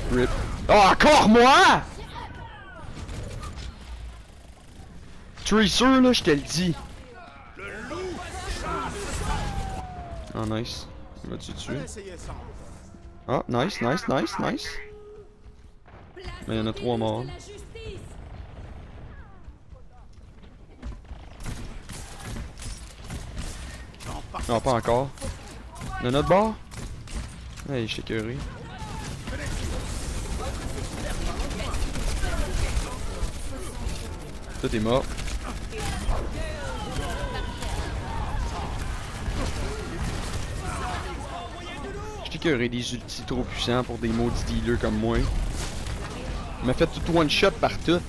Rip. Oh, encore moi! Tracer, là, je te le dis. Oh, nice. Il va-tu tuer? Ah, nice, nice, nice, nice. Mais il y en a 3 morts. Non, pas encore. De notre bord? Hey, je suis écœuré. Toi, t'es mort. Je suis écœuré des ultis trop puissants pour des maudits dealers comme moi. Il m'a fait tout one shot par tout.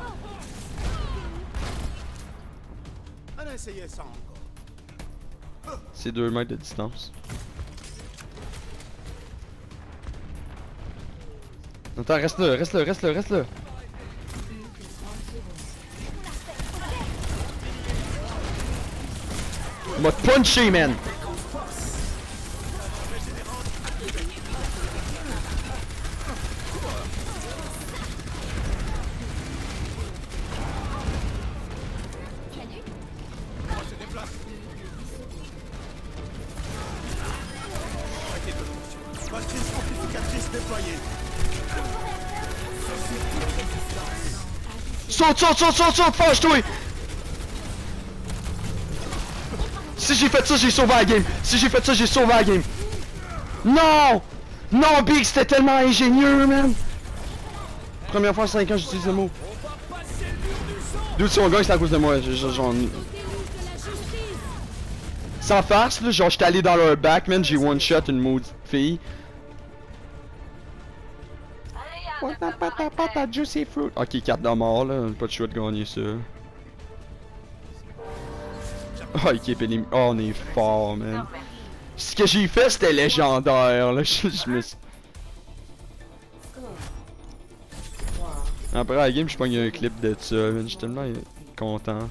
C'est 2 mètres de distance. Attends, reste là, reste là, reste là, reste là. Il m'a punché, man! Saute, saute, saute, saute, saute, fâche-toi! Si j'ai fait ça, j'ai sauvé la game! Si j'ai fait ça, j'ai sauvé la game! Non! Non, Big, c'était tellement ingénieux, man! Première fois en 5 ans, j'utilise le mot. Dude, si on gagne, c'est à cause de moi. Genre... Sans farce, là, genre, j'étais allé dans leur back, man, j'ai one-shot une maudite fille. What juicy fruit. Ok, 4 de mort, là, pas de choix de gagner ça. Oh, équipe ennemie. Oh, on est fort, man. Ce que j'ai fait, c'était légendaire, là. Je me suis... Après la game, je pogne un clip de ça, man. Je suis tellement content.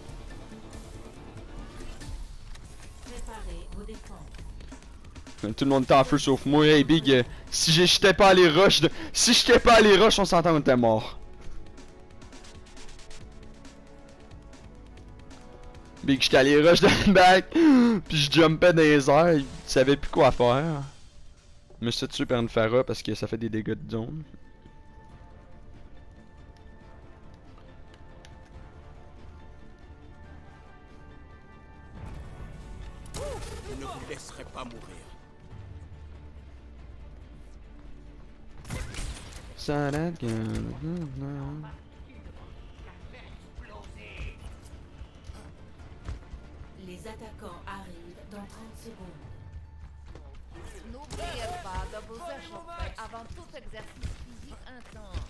Tout le monde était en feu sauf moi. Hey Big, si j'étais pas allé rush, si j'étais pas allé rush, on s'entend, on était mort. Big, j'étais allé rush dans le back, puis je jumpais dans les airs, il savait plus quoi faire. Je me suis tué par une Pharah parce que ça fait des dégâts de zone. Je ne vous laisserai pas mourir. Salade. Les attaquants arrivent dans 30 secondes. N'oubliez pas de vous échauffer avant tout exercice physique intense.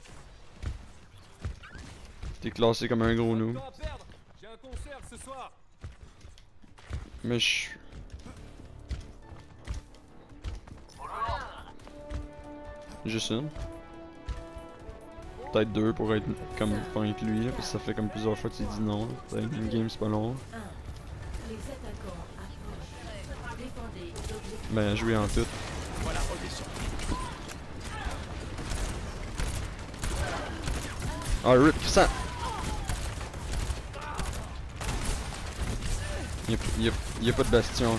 T'es classé comme un gros noob. J'ai un concert ce soir. Mais je... Juste une. Peut-être 2 pour être comme pas avec lui, là, parce que ça fait comme plusieurs fois que tu dis non. Peut-être une game c'est pas long. Les attaquants approchent. Défendez l'objectif. Ben jouer en tout. Voilà, redescends. Ah rip ça. Y'a pas de bastion.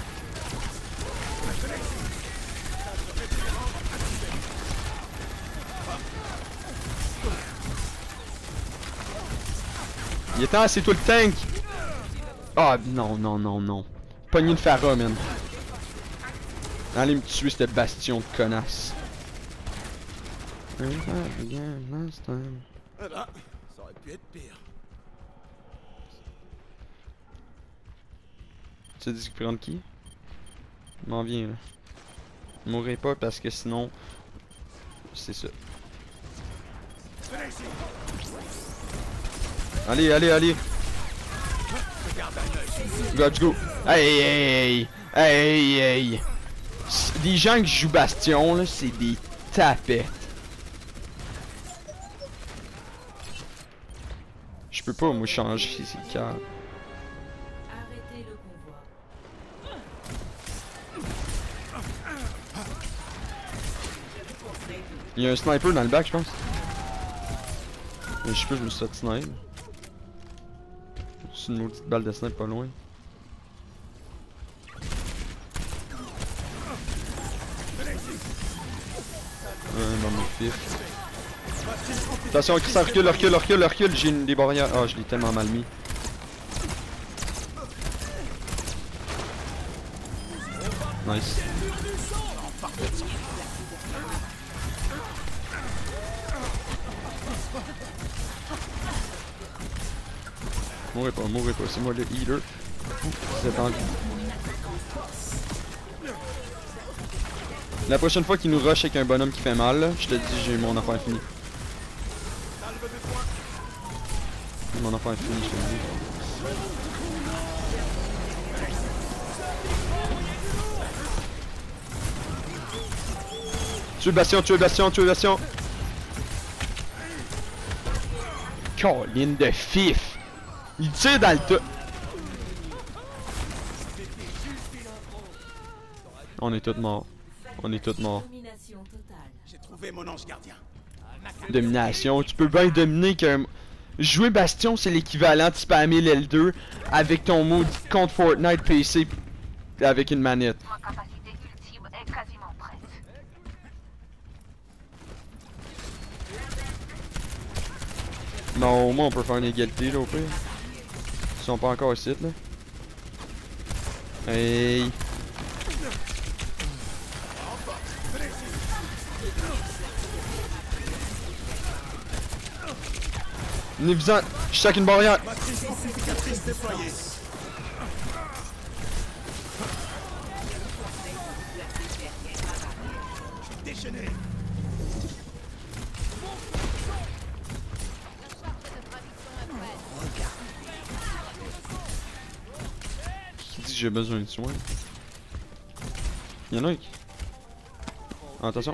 Il est temps, c'est toi le tank! Ah non, non, non, non. Pogné de Pharah, man. Allez me tuer cette bastion de connasse. Eh ben, ça aurait pu être pire. Tu dis qu'il prend qui? Il m'en vient là. Mourrez pas parce que sinon... C'est ça. Allez, allez, allez! Let's go! Hey, hey, hey! Hey, hey! Des gens qui jouent Bastion, là, c'est des tapettes. Je peux pas, moi, changer ces cartes. Arrêtez le convoi. Il y a un sniper dans le bac, je pense. Mais je sais pas, je me suis fait sniper. C'est une maudite balle de sniper pas loin. Dans mon fif. Attention, ça recule, recule. J'ai des barrières. Ah, je l'ai tellement mal mis. Nice. Mourrez pas, c'est moi le healer. C'est en... La prochaine fois qu'il nous rush avec un bonhomme qui fait mal, là, je te dis, j'ai mon affaire finie. Mon affaire est finie, je te le dis. Tuez le Bastion. Colline de fif. Il tire dans le tas. On est tous morts. Domination totale. J'ai trouvé mon ange gardien. Domination. Tu peux bien dominer qu'un... Jouer Bastion, c'est l'équivalent de spammer l'L2 avec ton mode contre Fortnite PC avec une manette. Ma capacité ultime est quasiment prête. Non, au moins on peut faire une égalité là au pire. Ils sont pas encore ici là. Hey. Venez-vous-en, je sac une barrière. Matrice amplificatrice déployée. Déchaîné. Qui dit que j'ai besoin de soins? Y'en a un qui... Ah, attention.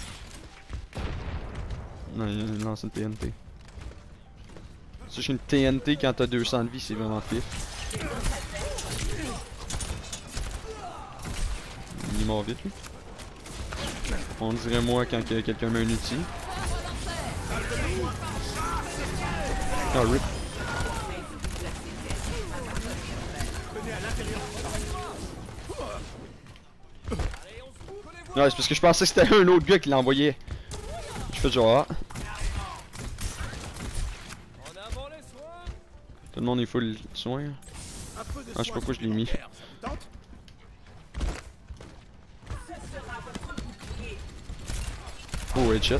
Non, il a lancé une TNT. Si j'ai une TNT quand t'as 200 de vie, c'est vraiment pif. Il est mort vite lui. On dirait moi quand quelqu'un met un outil. Ah rip. Ouais, c'est parce que je pensais que c'était un autre gars qui l'envoyait. Je fais genre ah. Tout le monde est full soin. Ah, je sais pas pourquoi je l'ai mis. Oh, headshot.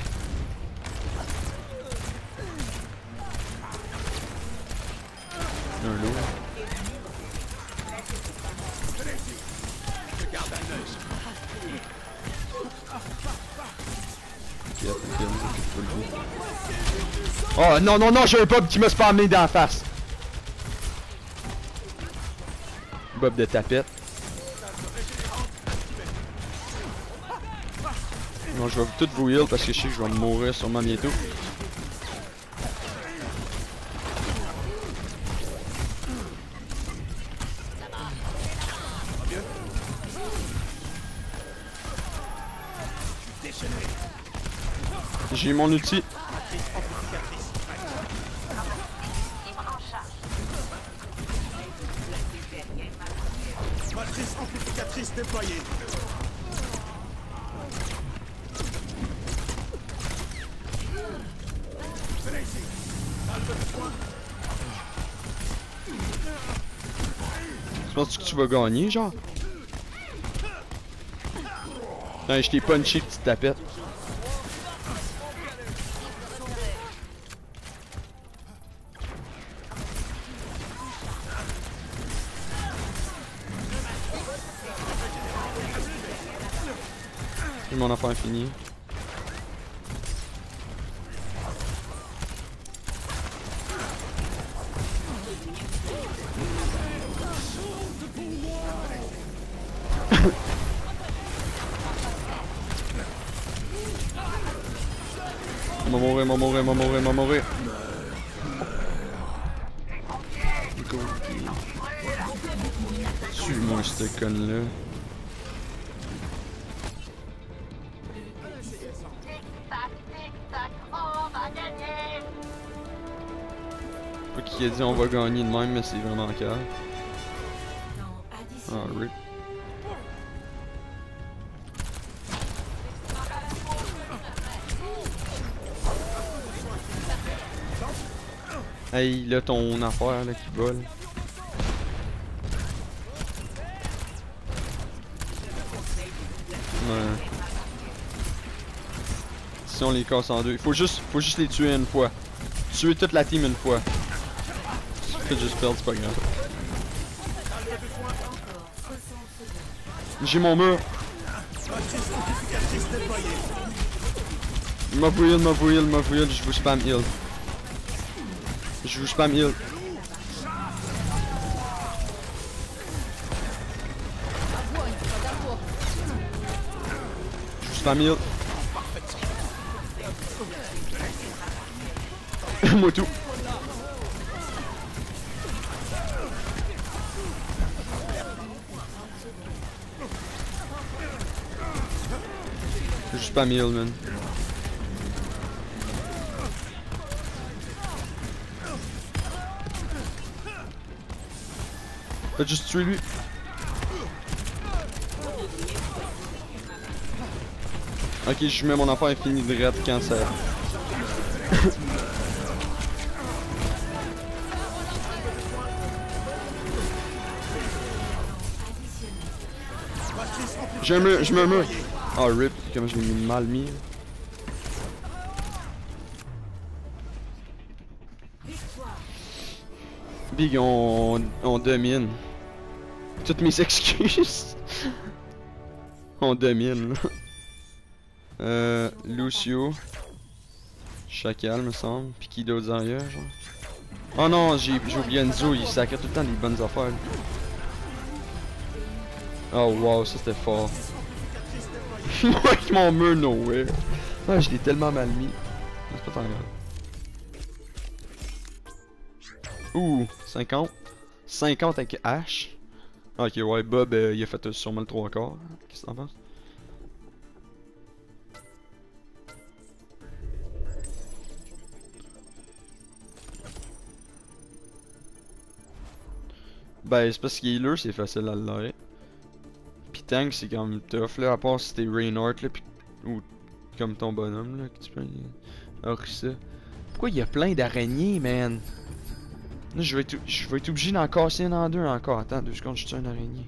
Un lourd. Oh non, j'ai un Bob qui m'a spammé d'en face. Bob de tapette. Non, je vais tout vous heal parce que je sais que je vais mourir sûrement bientôt. J'ai mon outil. Matrice amplificatrice déployée. Tu penses que tu vas gagner, genre? Non, je t'ai punché, petite tapette. Et mon affaire est finie. Il m'a mourir. Tue-moi cette conne-là. Pas qui a dit on va gagner de même, mais c'est vraiment calme. Temps Ah, additionnel. rip. Hey, là, ton affaire là, qui vole. Ouais. Si on les casse en deux, faut juste les tuer une fois. Tuer toute la team une fois. Si tu fais juste perdre, c'est pas grave. J'ai mon mur. M'a heal, je vous spam heal. Je vous spam heal. Je vous spam heal. Moi tout. Je vous spam heal, man. Faites juste tuer lui. Ok, je mets mon enfant infini de red cancer. Je me meurs. Oh rip, comme je l'ai mis mal mis. Big, on domine. Toutes mes excuses. On domine. Lucio. Chacal, me semble. Pis qui d'autre derrière, genre. Oh non, j'ai oublié Enzo, il sacrait tout le temps des bonnes affaires. Oh wow, ça c'était fort. Moi avec mon mur nowhere. Ah, je l'ai tellement mal mis. C'est pas tant grave. Ouh, 50. 50 avec H. Ok, ouais, Bob, il a fait sûrement le 3 quarts. Qu'est-ce que t'en penses? Ben, c'est parce qu'il est healer, c'est facile à l'arrêter. Pis tank, c'est quand même tough, là, à part si t'es Reinhardt, là, pis, ou comme ton bonhomme, là, que tu peux... Orisa. Pourquoi il y a plein d'araignées, man? Là, je vais être obligé d'en casser une en deux encore. Attends, 2 secondes, je tue une araignée.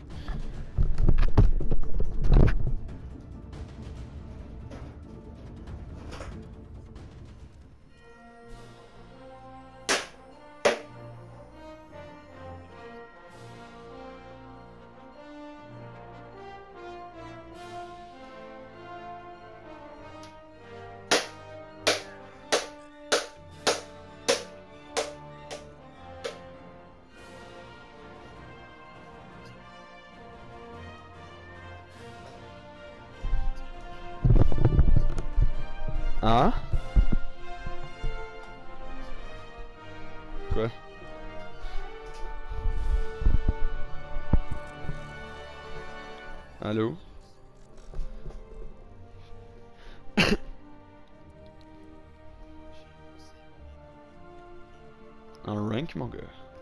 Hein? Quoi? Allô? En rank, mon gars.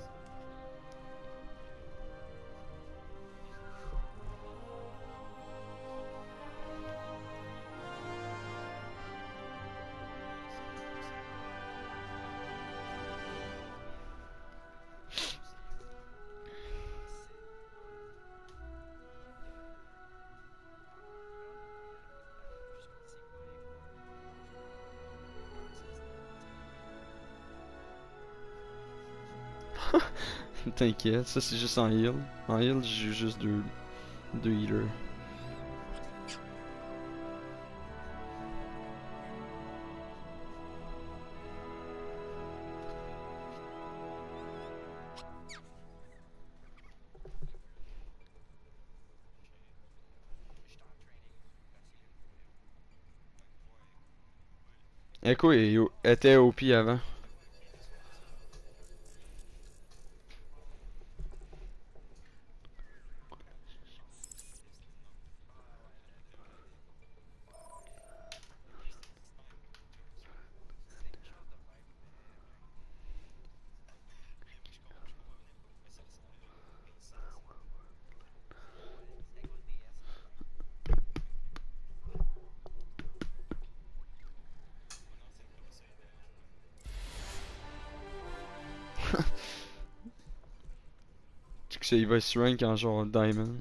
T'inquiète, ça c'est juste en heal. En heal, j'ai juste deux healers. Echo était OP avant. qu'il va se rank en genre Diamond.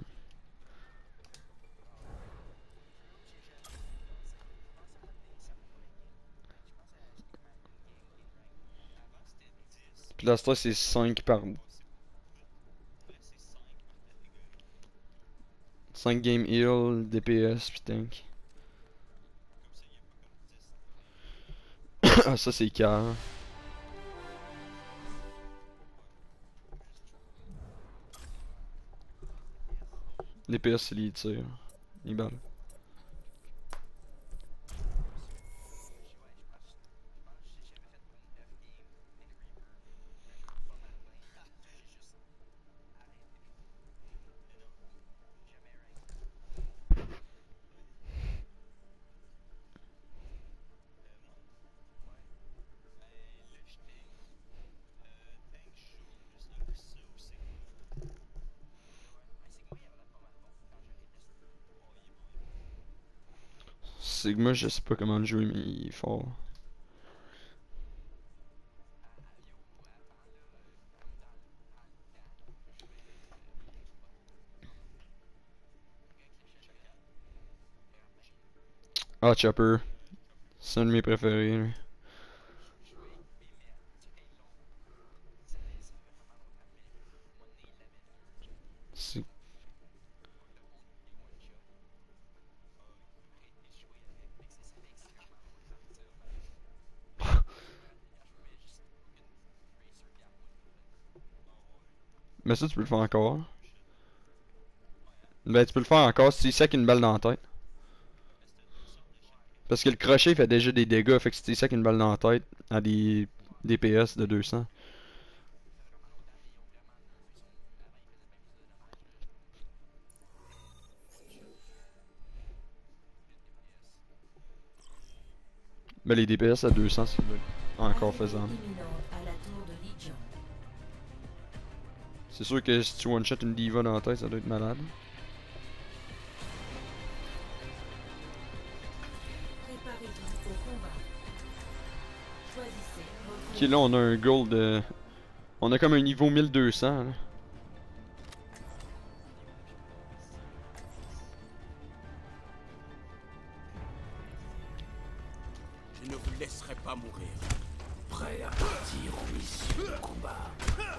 Puis là, c'est 5 par... 5 game heal, DPS, pis tank. Ah, ça c'est calme. DPS c'est les tirs. Les balles. Sigma, je sais pas comment le jouer, mais il est fort. Ah, Chopper. C'est un de mes préférés. Lui. C'est... Mais ça, tu peux le faire encore. Ben, tu peux le faire encore si tu sacs une balle dans la tête. Parce que le crochet fait déjà des dégâts, fait que si tu sacs une balle dans la tête à des DPS de 200. Ben, les DPS à 200, c'est encore faisable. C'est sûr que si tu one-shot une diva dans la tête, ça doit être malade. Ok, là on a un gold. On a comme un niveau 1200. Là. Je ne vous laisserai pas mourir. Prêt à partir en mission de combat.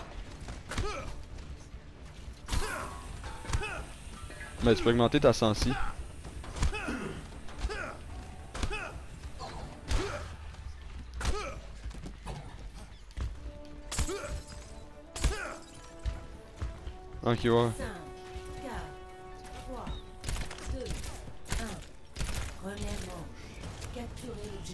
Ben, tu peux augmenter ta sensi. Ok, ouais. 5, 4, 3, 2, 1. Première manche. Capturez l'objectif.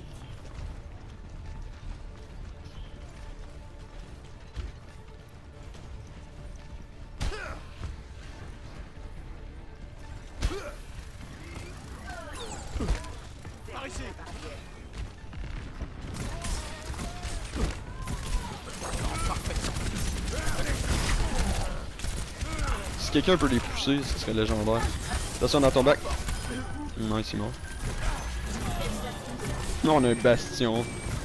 Par ici. Si quelqu'un peut les pousser, ce serait légendaire. Attention dans ton bac. Non, il est mort. Non, on a un bastion.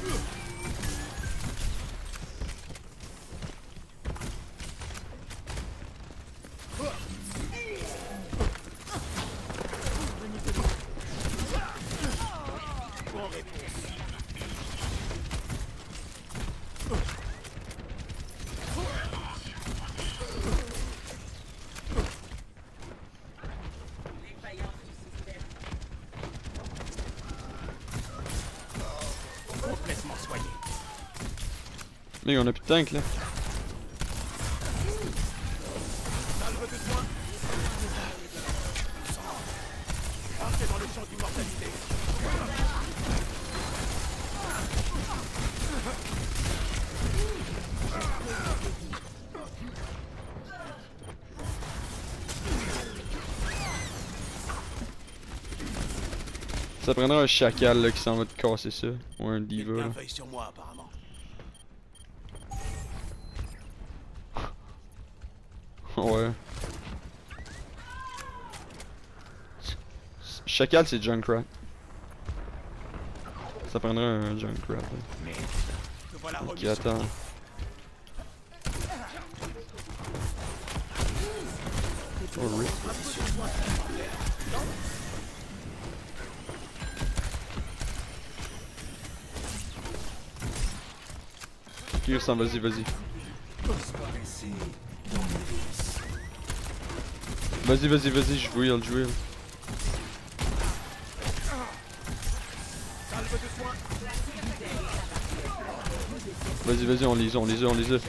Complètement soigné. Mais on a plus de tank là. Salve de soin. Entrez dans le champ d'immortalité. Ça prendra un chacal là, qui s'en va te casser ça. Ou un diva. Quelqu'un Là. veille sur moi apparemment. Ouais. Chacal c'est Junkrat. Ça prendrait un Junkrat. Là. Te voilà Ok, remis sur attends. pied. Oh, oui. Kirsten, vas-y, vas-y. Vas-y, vas-y, vas-y, je vais heal, je vais heal. Vas-y, vas-y, on les a, on les a, on les a.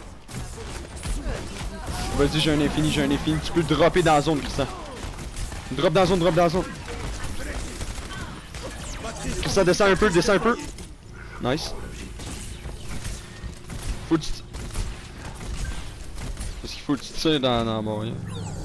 Vas-y, j'ai un infini, j'ai un infini. Tu peux dropper dans la zone, Christian. Drop dans la zone, drop dans la zone. Christian, descends un peu, descends un peu. Nice. Faut que tu... Parce qu'il faut que tu tires dans bon, rien.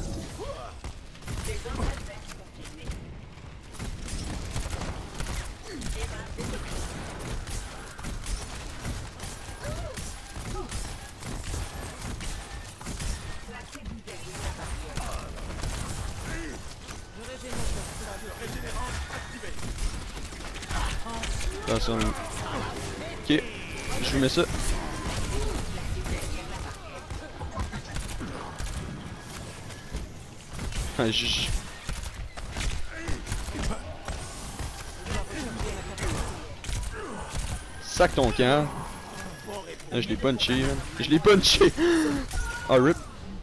Attention. Ok, je vous mets ça. Ah, sac ton camp. Ah, je l'ai punché, man. Je l'ai punché. Ah, rip.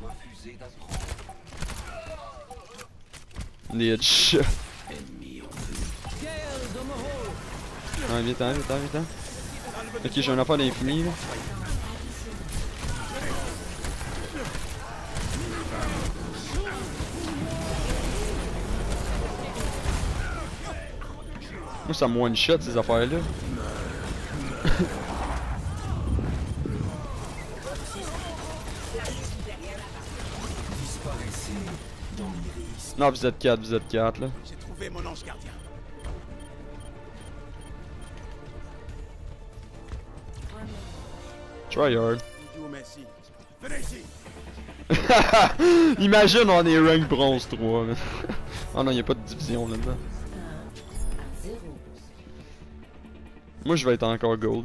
Des headshots. Ah, viens-t'en, viens-t'en, viens-t'en. Ok, j'ai un affaire d'infini, là. Moi, ça me one-shot, ces affaires-là. Non, vous êtes 4, là. J'ai trouvé mon ange gardien. Try hard. Dieu merci. Venez ici. Imagine, on est rank bronze 3. Mais... oh non, y'a pas de division là-dedans. Moi, je vais être encore gold.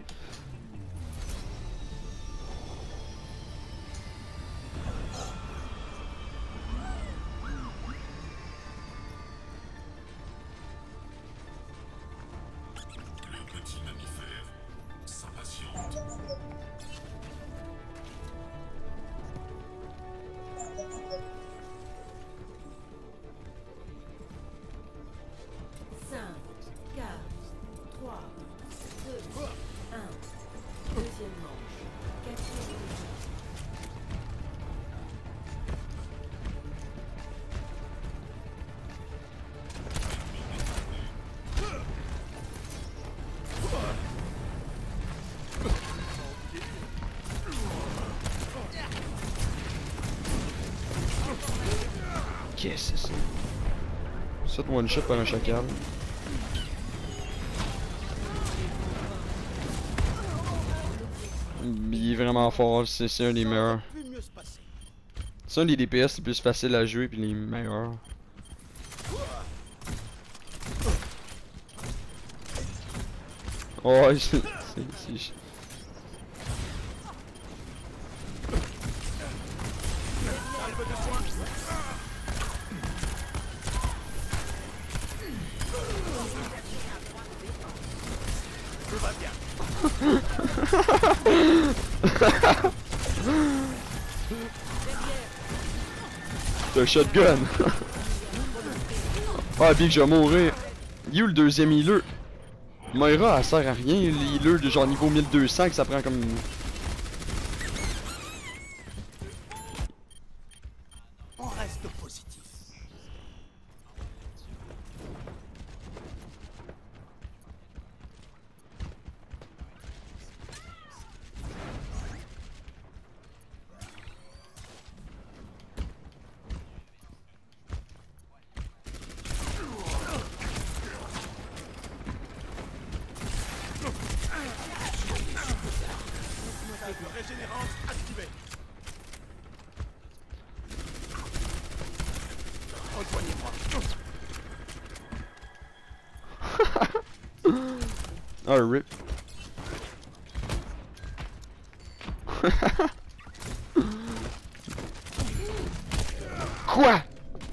Qu'est-ce que c'est ça? Ça, one shot par un chacal. Il est vraiment fort, c'est un des meilleurs. C'est un des DPS les plus faciles à jouer puis les meilleurs. Ouais, c'est... C'est un shotgun. Ah, Big, je vais mourir. Il est où le deuxième healer? Moira, elle sert à rien, l'healer de genre niveau 1200 que ça prend comme... On reste positif. Régénérance activée. Rejoignez-moi. Ah, rip. Quoi?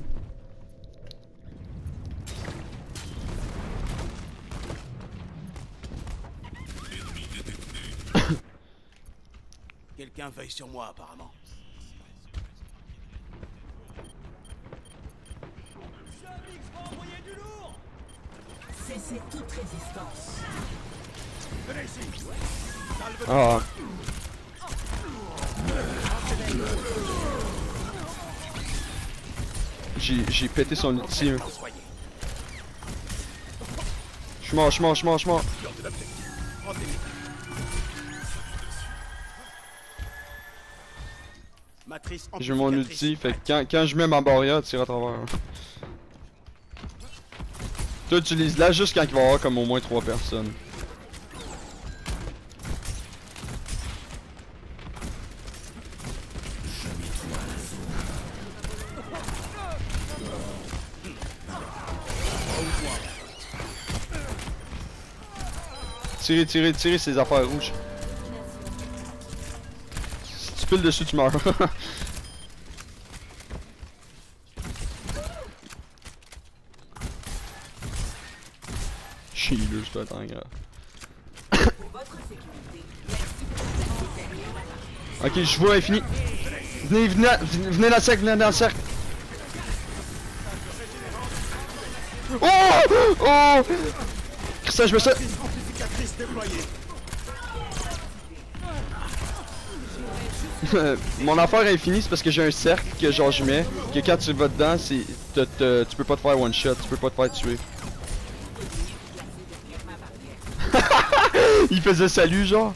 Quelqu'un veille sur moi, apparemment. Cessez toute résistance. Venez ici. Ah. J'ai pété son ulti. Soyez. Je suis mort, je suis mort, je suis mort, je suis mort. Matrice J'ai mon amplificatrice. ulti, fait que quand je mets ma barrière, tire à travers. Tu utilises là juste quand il va y avoir comme au moins 3 personnes. Tirez, tirez, tirez ces affaires rouges. Si tu piles dessus, tu meurs. Cheater, je dois être en grave. Ok, je vois infini. Venez, venez, venez dans le cercle, venez dans le cercle. Oh! Oh! Christian, je me suis... Amplificatrice déployée. Mon affaire infinie, c'est parce que j'ai un cercle que genre je mets, que quand tu vas dedans, c'est... tu peux pas te faire one shot, tu peux pas te faire tuer. Il faisait salut genre.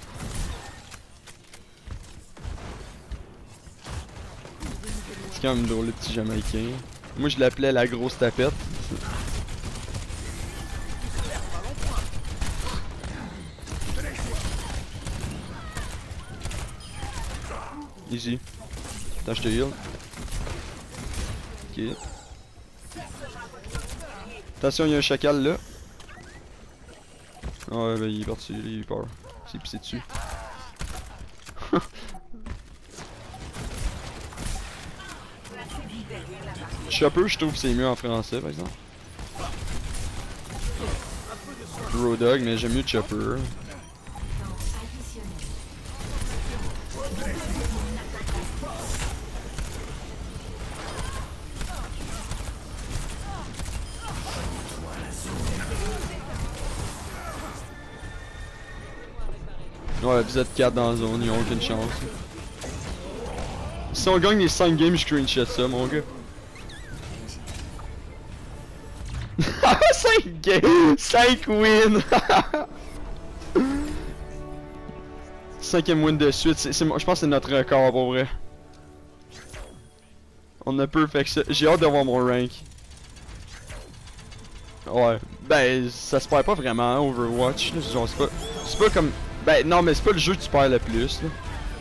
C'est quand même drôle le petit Jamaïcain. Moi je l'appelais la grosse tapette. Easy. Attends, je te heal. Ok. Attention, il y a un chacal là. Ah ouais, ben il est parti, il a eu peur. C'est pissé dessus. Chopper, je trouve que c'est mieux en français par exemple. Road Dog, mais j'aime mieux Chopper. Ouais, vous êtes 4 dans la zone, ils ont aucune chance. Si on gagne les 5 games, je screenshot ça, mon gars. 5 games! 5 wins! 5ème win de suite, je pense que c'est notre record pour vrai. On a perfect. J'ai hâte d'avoir mon rank. Ouais, ben ça se perd pas vraiment, Overwatch. Genre, c'est pas comme. Ben non, mais c'est pas le jeu que tu perds le plus là.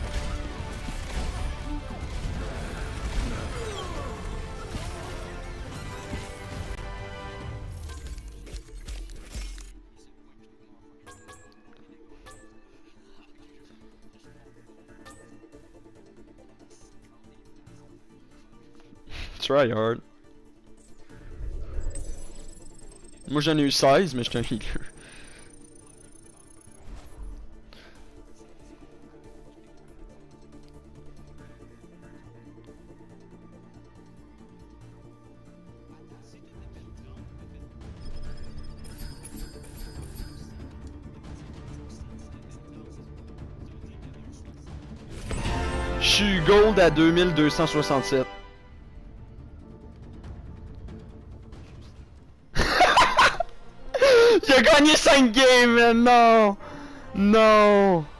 Try hard. Moi j'en ai eu 16, mais j'étais un healer. Je suis gold à 2267. Il a gagné 5 games, man! Non! Non!